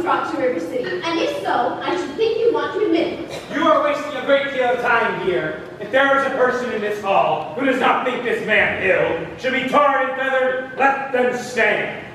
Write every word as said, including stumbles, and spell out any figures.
brought to River City? And if so, I should think you want to admit it. You are wasting a great deal of time here. If there is a person in this hall who does not think this man ill, should be tarred and feathered, let them stand.